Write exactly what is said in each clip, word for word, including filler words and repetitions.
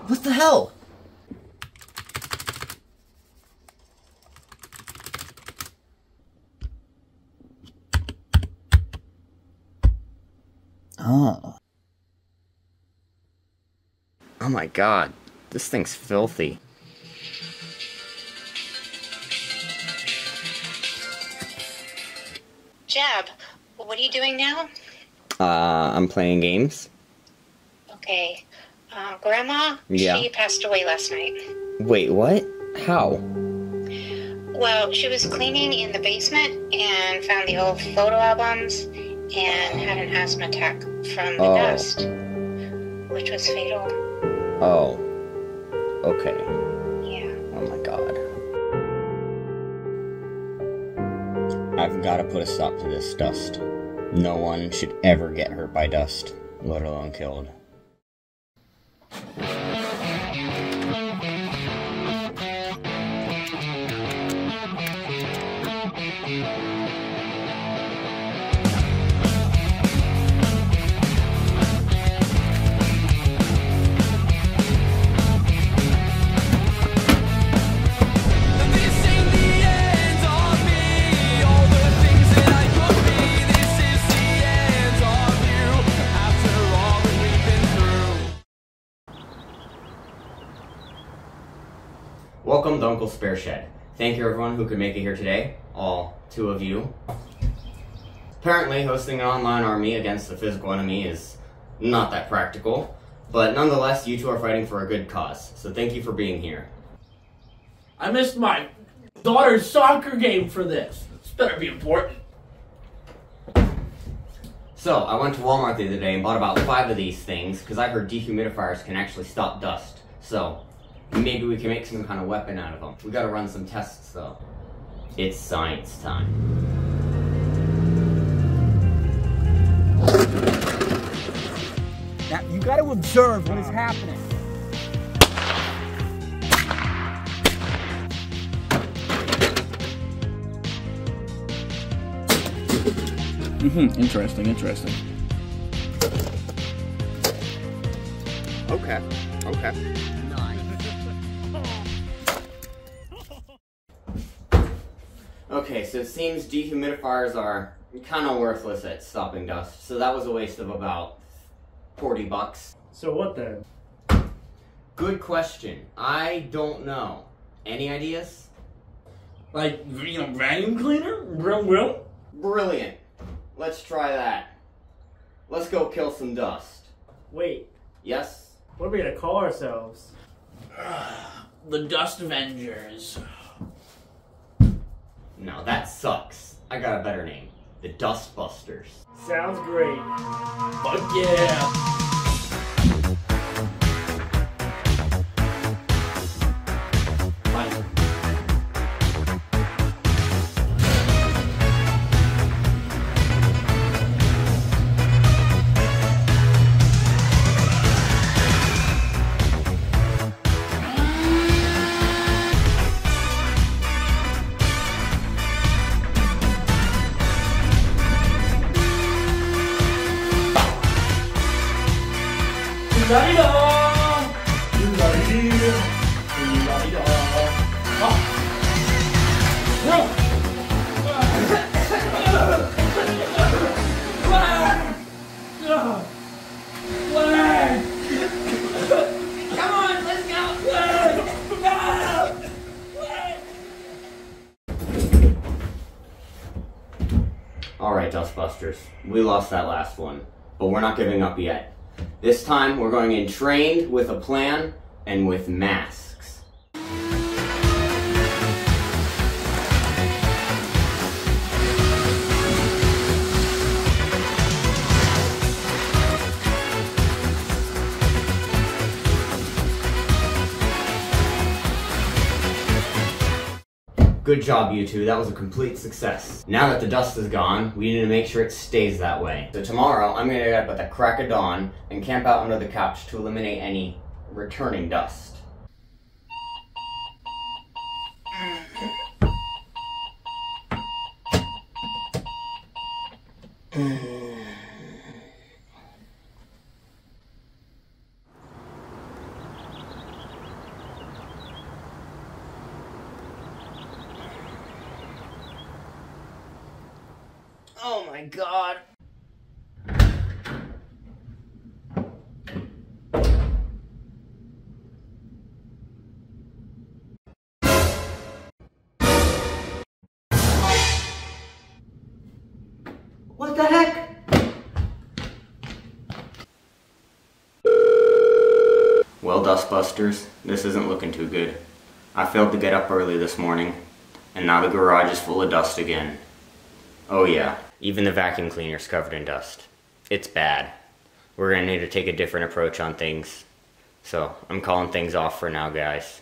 What the hell? Oh. Oh my god, this thing's filthy. Jeb, what are you doing now? Uh, I'm playing games. Okay. Uh, Grandma, Yeah. she passed away last night. Wait, what? How? Well, she was cleaning in the basement and found the old photo albums and had an asthma attack from the Oh. dust, which was fatal. Oh. Okay. Yeah. Oh my god. I've got to put a stop to this dust. No one should ever get hurt by dust, let alone killed. Welcome to Uncle Spare Shed. Thank you everyone who could make it here today, all two of you. Apparently, hosting an online army against a physical enemy is not that practical, but nonetheless, you two are fighting for a good cause, so thank you for being here. I missed my daughter's soccer game for this. This better be important. So, I went to Walmart the other day and bought about five of these things, because I heard dehumidifiers can actually stop dust. So, maybe we can make some kind of weapon out of them. We gotta run some tests though. It's science time. Now, you gotta observe what is happening. Mm-hmm. Interesting, interesting. Okay, okay. Okay, so it seems dehumidifiers are kind of worthless at stopping dust, so that was a waste of about forty bucks. So what then? Good question. I don't know. Any ideas? Like, you know, vacuum cleaner? Vroom vroom? Brilliant. Let's try that. Let's go kill some dust. Wait, Yes? what are we gonna call ourselves? The Dust Avengers. No, that sucks. I got a better name. The Dustbusters. Sounds great. Fuck yeah! Alright, Dustbusters. We lost that last one, but we're not giving up yet. This time, we're going in trained with a plan and with masks. Good job, you two. That was a complete success. Now that the dust is gone, we need to make sure it stays that way. So tomorrow, I'm gonna get up at the crack of dawn and camp out under the couch to eliminate any returning dust. Oh my god. What the heck? Well, Dustbusters, this isn't looking too good. I failed to get up early this morning, and now the garage is full of dust again. Oh yeah, even the vacuum cleaner's covered in dust. It's bad. We're gonna need to take a different approach on things. So, I'm calling things off for now, guys.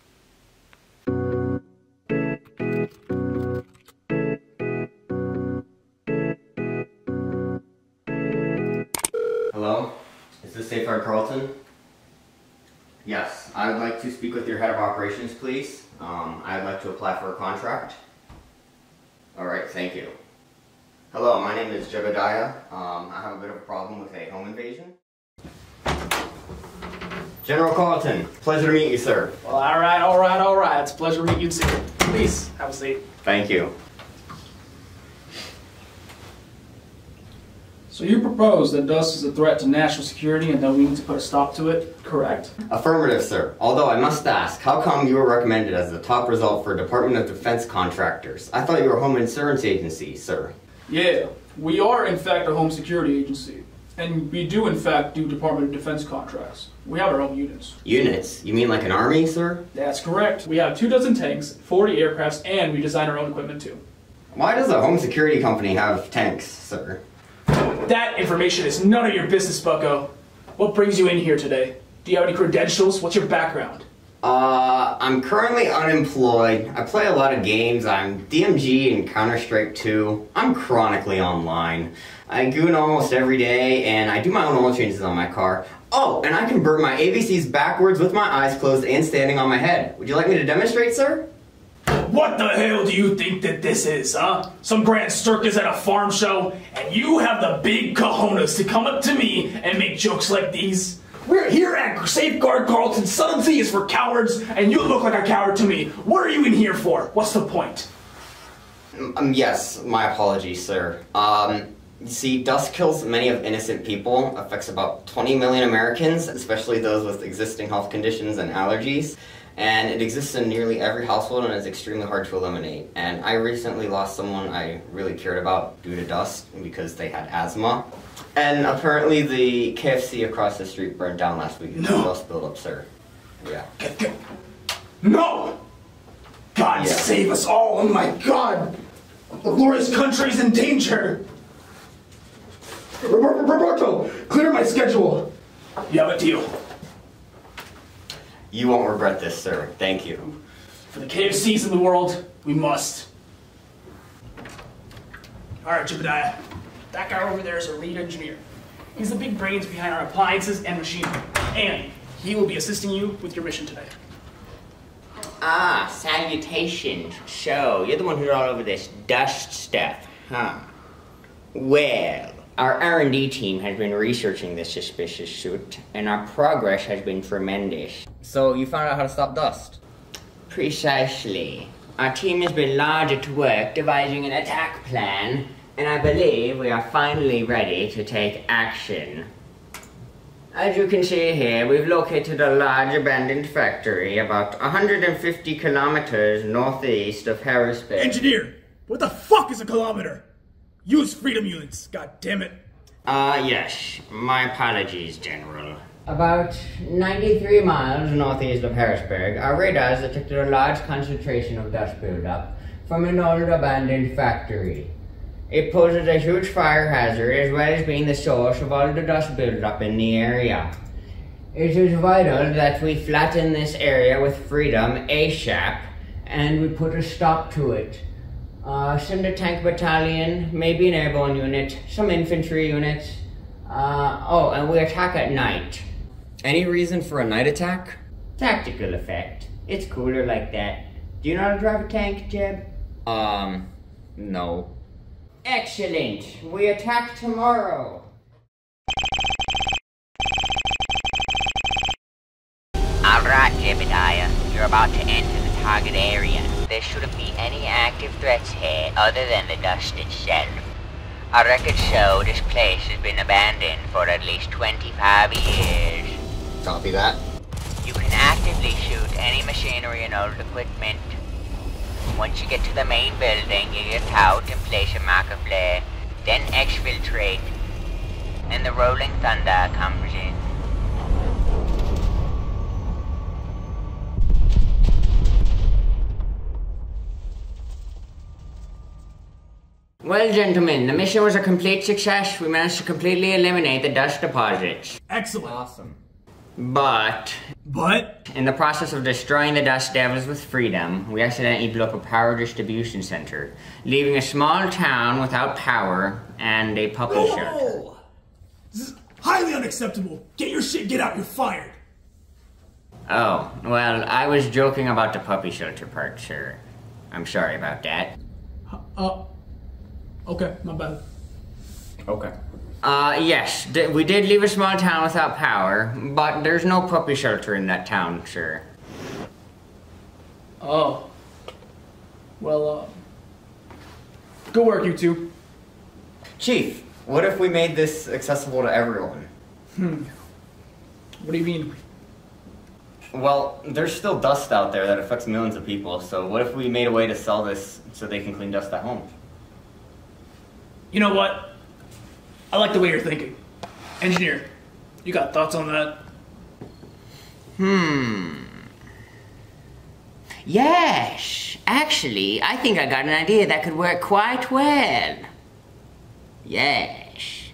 Hello? Is this Safeguard Carlton? Yes, I would like to speak with your head of operations, please. Um, I'd like to apply for a contract. Alright, thank you. Hello, my name is Jebediah. Um, I have a bit of a problem with a home invasion. General Carlton, pleasure to meet you, sir. Well, alright, alright, alright. It's a pleasure to meet you too. Please, have a seat. Thank you. So you propose that dust is a threat to national security and that we need to put a stop to it, correct? Affirmative, sir. Although I must ask, how come you were recommended as the top result for Department of Defense contractors? I thought you were a home insurance agency, sir. Yeah, we are in fact a home security agency. And we do in fact do Department of Defense contracts. We have our own units. Units? You mean like an army, sir? That's correct. We have two dozen tanks, forty aircrafts, and we design our own equipment too. Why does a home security company have tanks, sir? That information is none of your business, bucko. What brings you in here today? Do you have any credentials? What's your background? Uh, I'm currently unemployed. I play a lot of games. I'm D M G and Counter-Strike two. I'm chronically online. I goon almost every day, and I do my own oil changes on my car. Oh, and I convert my A B Cs backwards with my eyes closed and standing on my head. Would you like me to demonstrate, sir? What the hell do you think that this is, huh? Some grand circus at a farm show, and you have the big cojones to come up to me and make jokes like these? We're here at Safeguard Carlton. Subtlety is for cowards, and you look like a coward to me. What are you in here for? What's the point? Um, yes, my apologies, sir. Um, you see, dust kills many of innocent people, affects about twenty million Americans, especially those with existing health conditions and allergies. And it exists in nearly every household and is extremely hard to eliminate. And I recently lost someone I really cared about due to dust because they had asthma. And apparently the K F C across the street burned down last week. No. Dust buildup, sir. Yeah. No! God Yeah. save us all, oh my God! The glorious country's in danger! Roberto, clear my schedule. You have a deal. You won't regret this, sir. Thank you. For the K F Cs in the world, we must. Alright, Jebediah. That guy over there is our lead engineer. He's the big brains behind our appliances and machinery. And he will be assisting you with your mission today. Ah, salutations. So, you're the one who's all over this dust stuff, huh? Well, our R and D team has been researching this suspicious suit, and our progress has been tremendous. So, you found out how to stop dust? Precisely. Our team has been large at work devising an attack plan, and I believe we are finally ready to take action. As you can see here, we've located a large abandoned factory about one hundred fifty kilometers northeast of Harrisburg. Engineer, what the fuck is a kilometer? Use freedom units, god damn it. Ah, uh, yes. My apologies, General. About ninety-three miles northeast of Harrisburg, our radars detected a large concentration of dust buildup from an old abandoned factory. It poses a huge fire hazard as well as being the source of all the dust buildup in the area. It is vital that we flatten this area with freedom ASAP, and we put a stop to it. Uh, send a tank battalion, maybe an airborne unit, some infantry units. Uh, oh, and we attack at night. Any reason for a night attack? Tactical effect. It's cooler like that. Do you know how to drive a tank, Jeb? Um, no. Excellent. We attack tomorrow. Alright, Jebediah. You're about to enter the target area. There shouldn't be any active threats here other than the dust itself. Our records show this place has been abandoned for at least twenty-five years. Copy that. You can actively shoot any machinery and old equipment. Once you get to the main building, you get out and place a marker flare, then exfiltrate, and the rolling thunder comes in. Well, gentlemen, the mission was a complete success. We managed to completely eliminate the dust deposits. Excellent. Awesome. But, But? in the process of destroying the dust devils with freedom, we accidentally blew up a power distribution center, leaving a small town without power and a puppy Whoa! shelter. This is highly unacceptable. Get your shit, get out, you're fired. Oh, well, I was joking about the puppy shelter part, sir. I'm sorry about that. Uh, okay, my bad. Okay. Uh, yes, d we did leave a small town without power, but there's no puppy shelter in that town, sir. Oh. Well, uh... good work, you two. Chief, what if we made this accessible to everyone? Hmm. What do you mean? Well, there's still dust out there that affects millions of people, so what if we made a way to sell this so they can clean dust at home? You know what? I like the way you're thinking. Engineer, you got thoughts on that? Hmm. Yes, actually, I think I got an idea that could work quite well. Yes.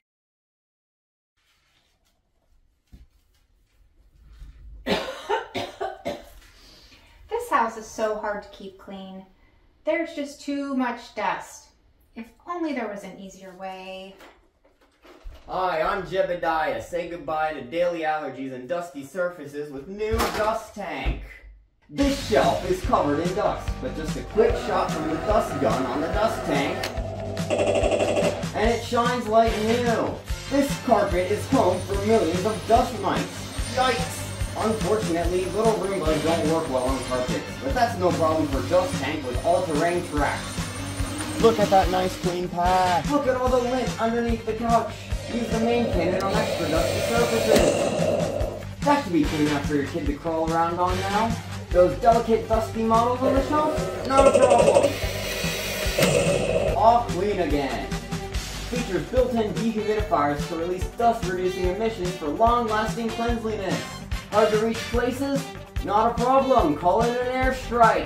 This house is so hard to keep clean. There's just too much dust. If only there was an easier way. Hi, I'm Jebediah. Say goodbye to daily allergies and dusty surfaces with new Dust Tank. This shelf is covered in dust, but just a quick shot from the dust gun on the dust tank, and it shines like new. This carpet is home for millions of dust mites. Yikes! Unfortunately, little Roombas don't work well on carpets, but that's no problem for Dust Tank with all-terrain tracks. Look at that nice clean path. Look at all the lint underneath the couch. Use the main cannon on extra dusty surfaces. That should be clean enough for your kid to crawl around on now. Those delicate dusty models on the shelf? Not a problem. All clean again. Features built-in dehumidifiers to release dust-reducing emissions for long-lasting cleanliness. Hard to reach places? Not a problem. Call it an airstrike.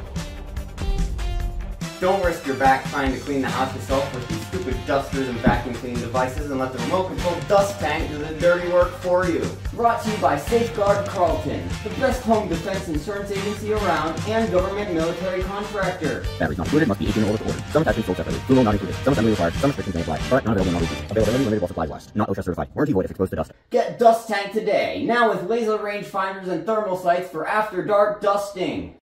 Don't risk your back trying to clean the house yourself with these stupid dusters and vacuum cleaning devices and let the remote-controlled dust tank do the dirty work for you. Brought to you by Safeguard Carlton, the best home defense insurance agency around and government military contractor. Batteries not included, must be eighteen or older to order. Some attachments sold separately. Fuel not included. Some assembly required. Some restrictions may apply. Product not available in all regions. Availability limited while supplies last. Not OSHA certified. Warranty void if exposed to dust. Get Dust Tank today, now with laser range finders and thermal sights for after dark dusting.